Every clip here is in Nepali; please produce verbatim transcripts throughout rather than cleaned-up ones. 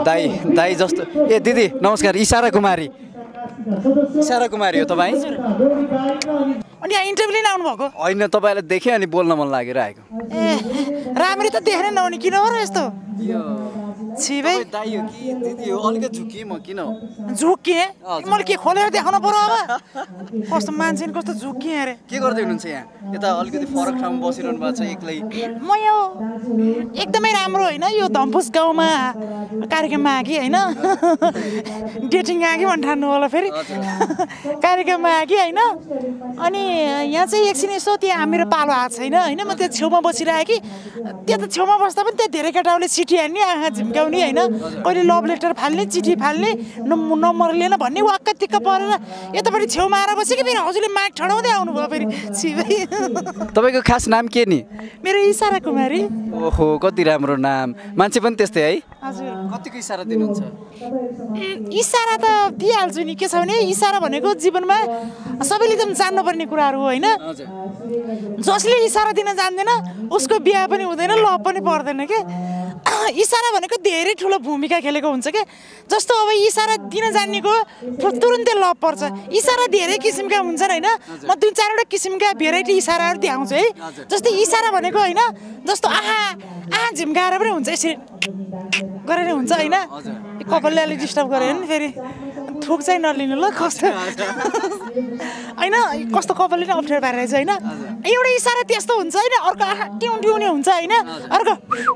दाई दाई जस्तो ए दिदी नमस्कार इसारा कुमारी इसारा कुमारी हो तपाईँ अनि यहाँ इन्टरभ्यू लिन आउनु भएको होइन तपाईँलाई देखेँ अनि बोल्न मन लागेर आएको ए राम्ररी त देख्न नहुने किन हो र यस्तो छि भाइ दाई हो कि दिदी हो अलिकति झुकिएँ म किन झुकिएँ मैले के खोलेर देखाउनु पर्यो अब कस्तो मान्छे कस्तो झुकिएँ अरे के गर्दै हुनुहुन्छ यहाँ यता अलिकति फरक ठाउँमा बसिरहनु भएको छ एक्लै म यो एकदमै राम्रो होइन यो धम्पुस गाउँमा कार्यक्रममा आएँ होइन डेटिङ आएँ भन्नु ठान्नु होला फेरि कार्यक्रममा आएँ होइन अनि यहाँ चाहिँ एकछिन यसो त्यहाँ मेरो पालो आएको छैन होइन म त्यो छेउमा बसिरहेँ कि त्यो त छेउमा बस्दा पनि त्यहाँ धेरै केटाहरूले चिठी हान्ने आँखा झिम्क्याउने होइन कहिले लभ लेटर फाल्ने चिठी फाल्ने नम्बर लिएन भन्ने वाक्क तिक्क परेर यतापट्टि छेउमा आएर बसेँ कि फेरि हजुरले माग ठडाउँदै आउनुभयो फेरि छिबै तपाईँको खास नाम के नि मेरो इसारा कुमारी ओहो कति राम्रो नाम मान्छे पनि त्यस्तै है हजुर कतिको इसारा दिनुहुन्छ इसारा त दिइहाल्छु नि के छ भने इसारा भनेको जीवनमा सबैले एकदम जान्नुपर्ने कुराहरू हो होइन जसले इसारा दिन जान्दैन उसको बिहा पनि हुँदैन लभ पनि पर्दैन के इसारा भनेको धेरै ठुलो भूमिका खेलेको हुन्छ क्या जस्तो अब इसारा दिन जान्नेको तुरुन्तै लभ पर्छ इसारा धेरै किसिमका हुन्छन् होइन म दुई चारवटा किसिमका भेराइटी इसाराहरू देखाउँछु है जस्तै इसारा भनेको होइन जस्तो आहा आहा झिम्काएर पनि हुन्छ यसरी गरेर हुन्छ होइन कपालले अलिक डिस्टर्ब गऱ्यो नि फेरि थुक चाहिँ नलिनु ल कस्तो होइन कस्तो कपालले नै अप्ठ्यारो पारेर चाहिँ होइन एउटा इसारा त्यस्तो हुन्छ होइन अर्को आहा ट्याउ ट्याउने हुन्छ होइन अर्को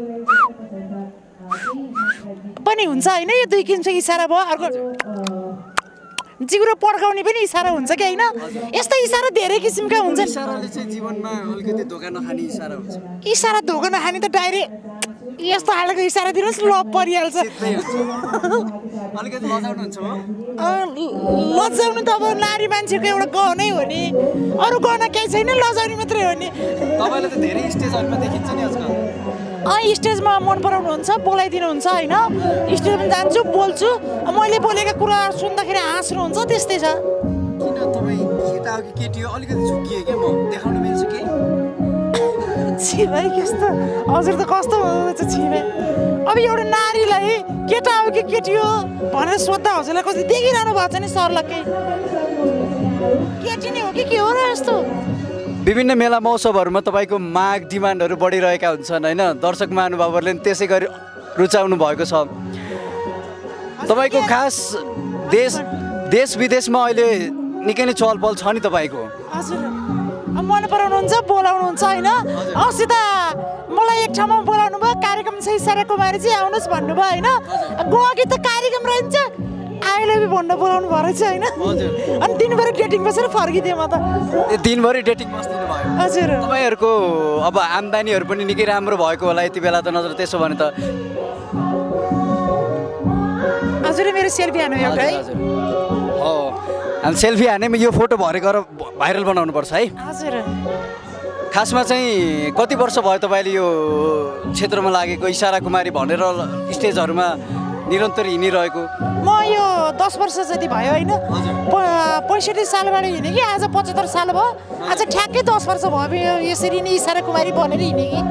पनि हुन्छ होइन यो दुई किसिमको इसारा भयो अर्को जिउरो पड्काउने पनि इसारा हुन्छ कि होइन यस्तो इसारा धेरै किसिमका हुन्छ इसाराले चाहिँ जीवनमा अलिकति धोका नखाने इसारा हुन्छ इसारा धोका नखाने त डाइरेक्ट यस्तो खालको इसारा दिनुहोस् लभ परिहाल्छ अलिकति लजाउनुहुन्छ हो लजाउनु त अब नारी मान्छेको एउटा गहनै हो नि अरू गहना केही छैन लजाउने मात्रै हो नि तपाईँले त धेरै स्टेजहरूमा देखिन्छ नि आजकल अँ स्टेजमा मन पराउनुहुन्छ बोलाइदिनुहुन्छ होइन स्टेजमा जान्छु बोल्छु मैले बोलेका कुरा सुन्दाखेरि हाँस्नुहुन्छ त्यस्तै छ किन तपाईँ केटा हो कि केटी हो अलिकति झुकिएँ क्या म देखाउनु मिल्छ कि छि भाइ कस्तो हजुर त कस्तो हुनुहुन्छ छि भाइ अब एउटा नारीलाई केटा हो कि केटी हो भनेर सोद्धा हजुरलाई कति देखिरहनु भएको छ नि सरलाई केही केटी नै हो कि के हो र यस्तो विभिन्न मेला महोत्सवहरूमा तपाईँको माग डिमान्डहरू बढिरहेका हुन्छन् होइन दर्शक महानुभावहरूले पनि त्यसै गरी रुचाउनु भएको छ तपाईँको खास देश देश विदेशमा अहिले निकै नै चहलपहल छ नि तपाईँको हजुर मन पराउनुहुन्छ बोलाउनुहुन्छ होइन अस्ति त मलाई एक ठाउँमा बोलाउनु भयो कार्यक्रम छ इसारा कुमारी चाहिँ आउनुहोस् भन्नुभयो होइन गएकी त कार्यक्रम रहन्छ आइले भी भन्न बोलाउनु भयो रहेछ होइन अनि दिनभरि डेटिङ बसेर फर्किदिएँ म त दिनभरि डेटिङ बस्दिनु भयो हजुर तपाईँहरूको अब आम्दानीहरू पनि निकै राम्रो भएको होला यति बेला त नजर त्यसो भने त हजुर मेरो सेल्फी हान्नु एउटा है हो हामी सेल्फी हाने यो फोटो भरे गएर भाइरल बनाउनु पर्छ है हजुर खासमा चाहिँ कति वर्ष भयो तपाईँले यो क्षेत्रमा लागेको इसारा कुमारी भनेर स्टेजहरूमा निरन्तर हिँडिरहेको म यो दस वर्ष जति भयो होइन पैँसठी सालबाट हिँडेँ कि आज पचहत्तर साल भयो आज ठ्याक्कै दस वर्ष भयो यसरी नै इसारा कुमारी बनेर हिँडेँ कि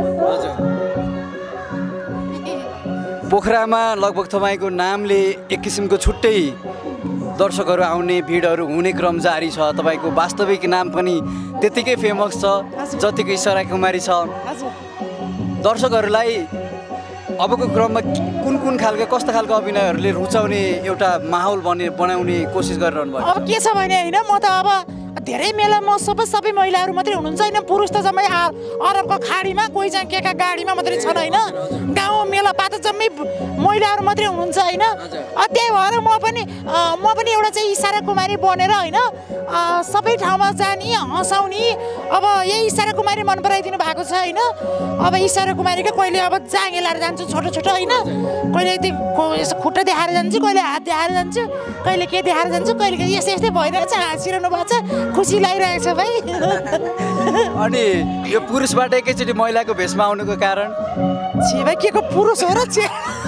पोखरामा लगभग तपाईँको नामले एक किसिमको छुट्टै दर्शकहरू आउने भिडहरू हुने क्रम जारी छ तपाईँको वास्तविक नाम पनि त्यतिकै फेमस छ जतिको इसारा कुमारी छ दर्शकहरूलाई अबको क्रममा कुन कुन खालको कस्तो खालको अभिनयहरूले रुचाउने एउटा माहौल बने बनाउने कोसिस गरिरहनु भयो अब के छ भने होइन म त अब धेरै मेला महोत्सव सबै महिलाहरू मात्रै हुनुहुन्छ होइन पुरुष त जम्मै अरबको खाडीमा कोही चाहिँ केका गाडीमा मात्रै छन् होइन गाउँ मेला पात जम्मै महिलाहरू मात्रै हुनुहुन्छ होइन त्यही भएर म पनि म पनि एउटा चाहिँ इसारा कुमारी बनेर होइन सबै ठाउँमा जाने हँसाउने अब यही इसारा कुमारी मन पराइदिनु भएको छ होइन अब इसारा कुमारीको कहिले अब जाँगे लाएर जान्छु छोटो छोटो होइन कहिले यसो खुट्टा देखाएर जान्छु कहिले हात देखाएर जान्छु कहिले के देखाएर जान्छु कहिले यस्तै यस्तै भइरहेको छ हाँसिरहनु भएको छ खुसी लागिरहेको छ भाइ अनि यो पुरुषबाट एकैचोटि महिलाको भेषमा आउनुको कारण छि भाइ के को पुरुष हो र छि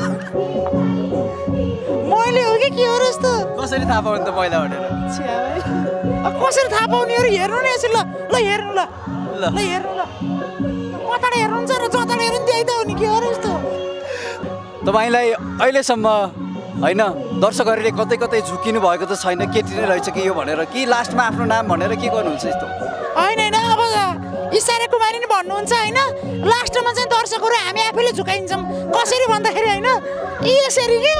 मैले हो कि के हो र यस्तो कसरी थाहा पाउनु त महिला भनेर छि भाइ कसरी थाहा पाउने हो हेर्नु नि यसरी ल ल हेर्नु ल ल हेर्नु ल कताबाट हेर्नुहुन्छ र जताबाट हेर्नु त्यही त हो नि के हो र यस्तो तपाईँलाई अहिलेसम्म होइन दर्शकहरूले कतै कतै झुकिनु भएको त छैन केटी नै रहेछ कि यो भनेर कि लास्टमा आफ्नो नाम भनेर के गर्नुहुन्छ यस्तो होइन होइन अब इसारा कुमारी नै भन्नुहुन्छ होइन लास्टमा चाहिँ दर्शकहरू हामी आफैले झुकाइन्छौँ कसरी भन्दाखेरि होइन यी यसरी के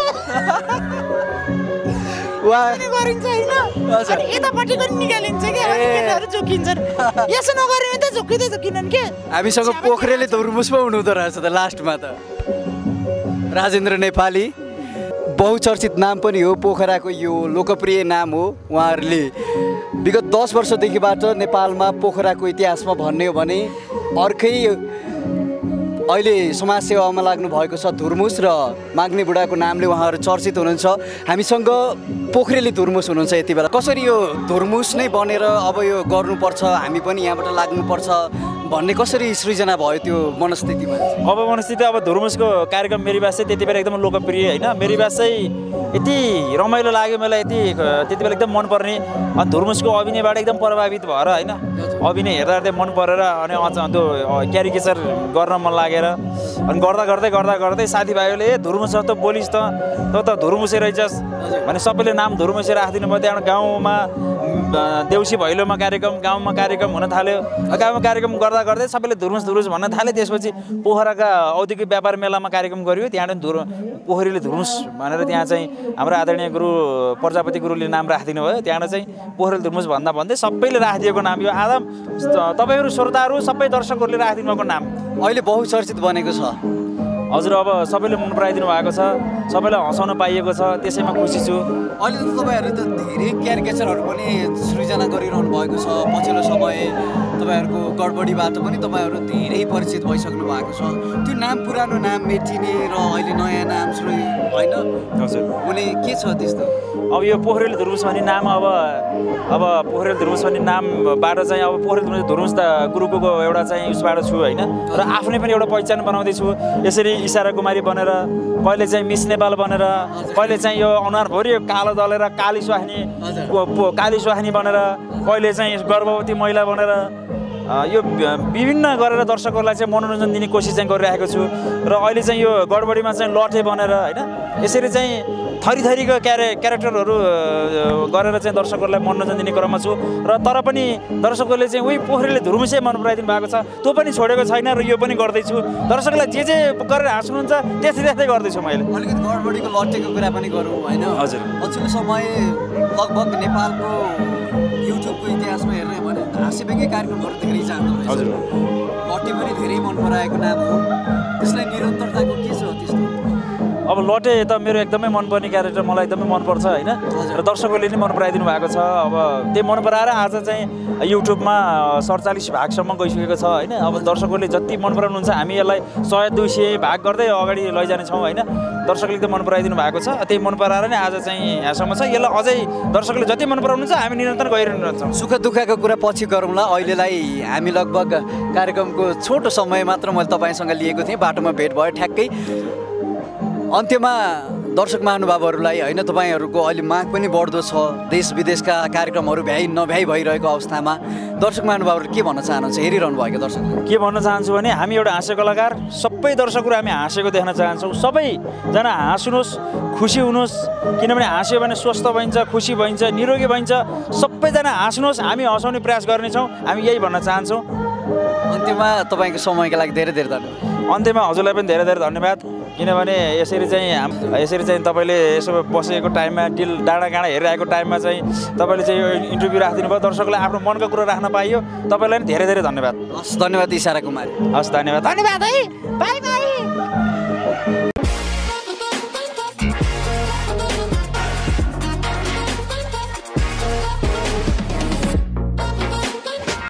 गरिन्छ होइन अनि यतापट्टिको नि निकालिन्छ कि अनि केटाहरू झुकिन्छन् यसो नगऱ्यो भने त झुकिँदै झुकिनन् के हामीसँग पोखरेलले धुर्मुस पो हुनुहुँदो रहेछ त लास्टमा त राजेन्द्र नेपाली बहुचर्चित नाम पनि हो पोखराको यो लोकप्रिय नाम हो उहाँहरूले विगत दस वर्षदेखिबाट नेपालमा पोखराको इतिहासमा भन्ने हो भने अर्कै अहिले समाजसेवामा लाग्नु भएको छ धुर्मुस र माग्ने बुढाको नामले उहाँहरू चर्चित हुनुहुन्छ हामीसँग पोखरेली धुर्मुस हुनुहुन्छ यति बेला कसरी यो धुर्मुस नै बनेर अब यो गर्नुपर्छ हामी पनि यहाँबाट लाग्नुपर्छ भन्ने कसरी सृजना भयो त्यो मनस्थितिमा अब मनस्थिति अब धुर्मुसको कार्यक्रम मेरी बास चाहिँ त्यति बेला एकदम लोकप्रिय होइन मेरी बास चाहिँ यति रमाइलो लाग्यो मलाई यति त्यति बेला एकदम मनपर्ने अनि धुर्मुसको अभिनयबाट एकदम प्रभावित भएर होइन अभिनय हेर्दा हेर्दै मन परेर अनि त्यो क्यारिकेचर गर्न मन लागेर अनि गर्दा गर्दै गर्दा गर्दै साथीभाइहरूले ए धुर्मुस जस्तो बोलिस् त त त धुर्मुसै रहेछस् भने सबैले नाम धुर्मुसै राखिदिनु भयो त्यहाँबाट गाउँमा देउसी भैलोमा कार्यक्रम गाउँमा कार्यक्रम हुन थाल्यो गाउँमा कार्यक्रम गर्दा गर्दै सबैले धुर्मुस धुर्मुस भन्न थाले त्यसपछि पोखराका औद्योगिक व्यापार मेलामा कार्यक्रम गरियो त्यहाँबाट धुर पोखरेली धुर्मुस भनेर त्यहाँ चाहिँ हाम्रो आदरणीय गुरु प्रजापति गुरुले नाम राखिदिनु भयो त्यहाँबाट चाहिँ पोखरेली धुर्मुस भन्दा भन्दै सबैले राखिदिएको नाम यो आदम तपाईँहरू श्रोताहरू सबै दर्शकहरूले राखिदिनु भएको नाम अहिले बहुचर्चित बनेको छ हजुर अब सबैले मन पराइदिनु भएको छ सबैलाई हँसाउन पाइएको छ त्यसैमा खुसी छु अहिले त तपाईँहरू त धेरै क्यारिकेचरहरू पनि सृजना गरिरहनु भएको छ पछिल्लो समय तपाईँहरूको गडबडीबाट पनि तपाईँहरू धेरै परिचित भइसक्नु भएको छ त्यो नाम पुरानो नाम मेटिने र अहिले नयाँ नाम होइन हजुर हुने के छ त्यस्तो अब यो पोखरेली धुर्मुस भन्ने नाम अब अब पोखरेली धुर्मुस भन्ने नामबाट चाहिँ अब पोखरेली धुर्मुस त गुरुको एउटा चाहिँ उसबाट छु होइन र आफ्नै पनि एउटा पहिचान बनाउँदैछु यसरी इसारा कुमारी बनेर कहिले चाहिँ मिस नेपाल बनेर कहिले चाहिँ यो अनुहारभरि कालो दलेर काली सुहानी काली सुहानी बनेर कहिले चाहिँ गर्भवती महिला बनेर यो विभिन्न गरेर दर्शकहरूलाई चाहिँ मनोरञ्जन दिने कोसिस चाहिँ गरिरहेको छु र अहिले चाहिँ यो गडबडीमा चाहिँ लटे बनेर होइन यसरी चाहिँ थरी थरीको क्यारे क्यारेक्टरहरू गरेर चाहिँ दर्शकहरूलाई मनोरञ्जन दिने क्रममा छु र तर पनि दर्शकहरूले चाहिँ उही पोखरेली धुर्मुसै मन पराइदिनु भएको छ त्यो पनि छोडेको छैन र यो पनि गर्दैछु दर्शकलाई जे जे गरेर हाँस्नुहुन्छ त्यस्तै त्यस्तै गर्दैछु मैले अलिकति गडबडीको लटेको कुरा पनि गरौँ होइन हजुर पछिल्लो समय लगभग नेपालको युट्युबको इतिहासमा हेर्ने हो भने हाँसी व्यङ्ग्य कार्यक्रमहरू धेरै जाँदो रहेछ हजुर लटे पनि धेरै मन पराएको नाम हो त्यसलाई निरन्तरताको के छ त्यस्तो अब लटे त मेरो एकदमै मनपर्ने क्यारेक्टर मलाई एकदमै मनपर्छ होइन र दर्शकहरूले नै मन पराइदिनु भएको छ अब त्यही मन पराएर आज चाहिँ युट्युबमा सडचालिस भागसम्म गइसकेको छ होइन अब दर्शकहरूले जति मन पराउनुहुन्छ हामी यसलाई सय दुई सय भाग गर्दै अगाडि लैजानेछौँ होइन दर्शकले एकदम मन पराइदिनु भएको छ त्यही मन पराएर नै आज चाहिँ यहाँसम्म छ यसलाई अझै दर्शकले जति मन पराउनुहुन्छ हामी निरन्तर गइरहनु रहन्छौँ सुख दुःखको कुरा पछि गरौँला अहिलेलाई हामी लगभग कार्यक्रमको छोटो समय मात्र मैले तपाईँसँग लिएको थिएँ बाटोमा भेट भयो ठ्याक्कै अन्त्यमा दर्शक महानुभावहरूलाई होइन तपाईँहरूको अहिले माग पनि बढ्दो छ देश विदेशका कार्यक्रमहरू भ्याइ नभ्याइ भइरहेको अवस्थामा दर्शक महानुभावहरू के भन्न चाहनुहुन्छ हेरिरहनु भएको दर्शकहरू के भन्न चाहन्छु भने हामी एउटा हाँस्य कलाकार सबै दर्शकहरू हामी हाँसेको देख्न चाहन्छौँ सबैजना हाँस्नुहोस् खुसी हुनुहोस् किनभने हाँस्यो भने स्वस्थ भइन्छ खुसी भइन्छ निरोगी भइन्छ सबैजना हाँस्नुहोस् हामी हँसाउने प्रयास गर्नेछौँ हामी यही भन्न चाहन्छौँ अन्त्यमा तपाईँको समयको लागि धेरै धेरै धन्यवाद अन्त्यमा हजुरलाई पनि धेरै धेरै धन्यवाद किनभने यसरी चाहिँ हाम यसरी चाहिँ तपाईँले यसो बसेको टाइममा डिल डाँडा गाँडा हेरिरहेको टाइममा चाहिँ तपाईँले चाहिँ यो इन्टरभ्यू राखिदिनु भयो दर्शकलाई आफ्नो मनको कुरा राख्न पाइयो तपाईँलाई पनि धेरै धेरै धन्यवाद हस् धन्यवाद इसारा कुमारी हस् धन्यवाद धन्यवाद है बाई बाई